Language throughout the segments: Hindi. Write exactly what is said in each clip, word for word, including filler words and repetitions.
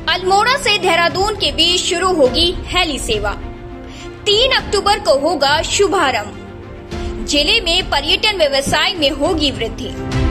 अल्मोड़ा से देहरादून के बीच शुरू होगी हेली सेवा। तीन अक्टूबर को होगा शुभारंभ। जिले में पर्यटन व्यवसाय में होगी वृद्धि।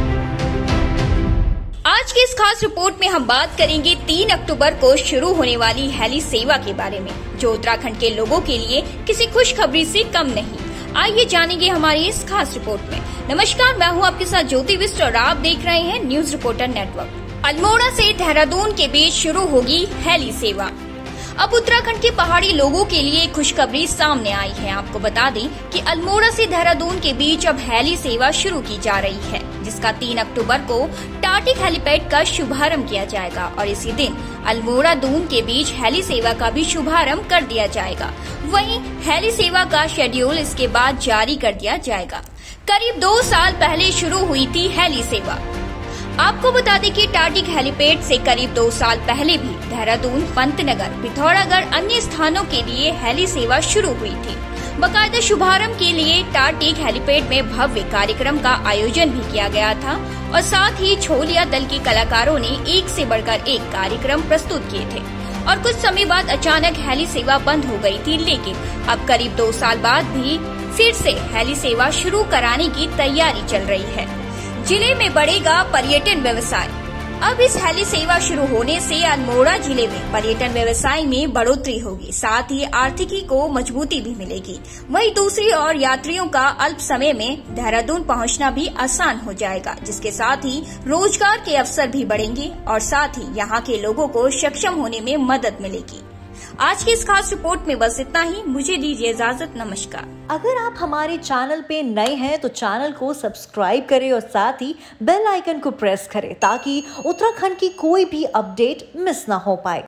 आज की इस खास रिपोर्ट में हम बात करेंगे तीन अक्टूबर को शुरू होने वाली हेली सेवा के बारे में, जो उत्तराखंड के लोगों के लिए किसी खुशखबरी से कम नहीं। आइए जानेंगे हमारी इस खास रिपोर्ट में। नमस्कार, मैं हूं आपके साथ ज्योति विस्ट और आप देख रहे हैं न्यूज रिपोर्टर नेटवर्क। अल्मोड़ा से देहरादून के बीच शुरू होगी हेली सेवा। अब उत्तराखंड के पहाड़ी लोगों के लिए खुशखबरी सामने आई है। आपको बता दें कि अल्मोड़ा से देहरादून के बीच अब हेली सेवा शुरू की जा रही है, जिसका तीन अक्टूबर को टाटिक हेलीपैड का शुभारंभ किया जाएगा और इसी दिन अल्मोड़ा दून के बीच हेली सेवा का भी शुभारंभ कर दिया जाएगा। वहीं हेली सेवा का शेड्यूल इसके बाद जारी कर दिया जाएगा। करीब दो साल पहले शुरू हुई थी हेली सेवा। आपको बता दें कि टाटिक हेलीपैड से करीब दो साल पहले भी देहरादून, पंतनगर, पिथौरागढ़ अन्य स्थानों के लिए हेली सेवा शुरू हुई थी। बाकायदा शुभारंभ के लिए टाटिक हेलीपैड में भव्य कार्यक्रम का आयोजन भी किया गया था और साथ ही छोलिया दल के कलाकारों ने एक से बढ़कर एक कार्यक्रम प्रस्तुत किए थे। और कुछ समय बाद अचानक हेली सेवा बंद हो गई थी, लेकिन अब करीब दो साल बाद भी फिर से हेली सेवा शुरू कराने की तैयारी चल रही है। जिले में बढ़ेगा पर्यटन व्यवसाय। अब इस हेली सेवा शुरू होने से अल्मोड़ा जिले में पर्यटन व्यवसाय में बढ़ोतरी होगी, साथ ही आर्थिकी को मजबूती भी मिलेगी। वहीं दूसरी ओर यात्रियों का अल्प समय में देहरादून पहुंचना भी आसान हो जाएगा, जिसके साथ ही रोजगार के अवसर भी बढ़ेंगे और साथ ही यहां के लोगों को सक्षम होने में मदद मिलेगी। आज की इस खास रिपोर्ट में बस इतना ही। मुझे दीजिए इजाजत। नमस्कार। अगर आप हमारे चैनल पे नए हैं तो चैनल को सब्सक्राइब करें और साथ ही बेल आइकन को प्रेस करें ताकि उत्तराखंड की कोई भी अपडेट मिस ना हो पाए।